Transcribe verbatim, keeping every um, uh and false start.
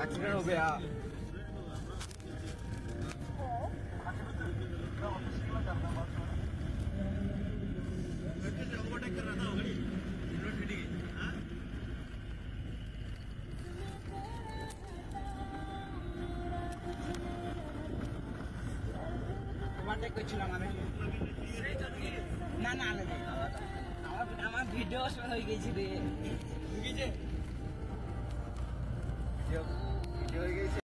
Accident हो गया। Overtake कर रहा था गाड़ी यूनिवर्सिटी की। हाँ ओवरटेक করছিলাম আমি না না আলাদা আমার আমার ভিডিও শুরু হয়ে গেছে রে। ভিডিও ভিডিও হয়ে গেছে।